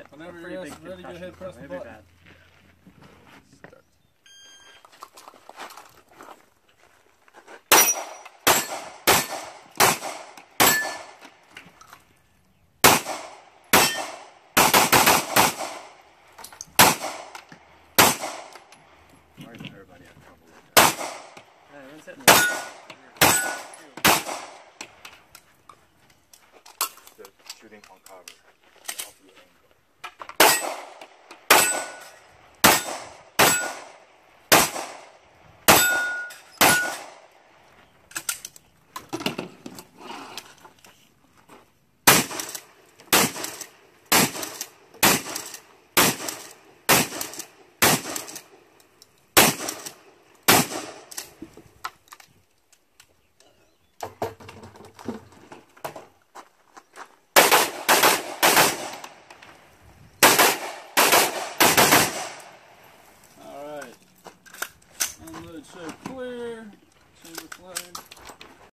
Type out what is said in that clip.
Whenever you're ready, go ahead, press the button. Bad. Everybody had trouble with that. Yeah, everyone's hitting The shooting on cover. Off the angle. Alright. Unload show clear. Chamber flag.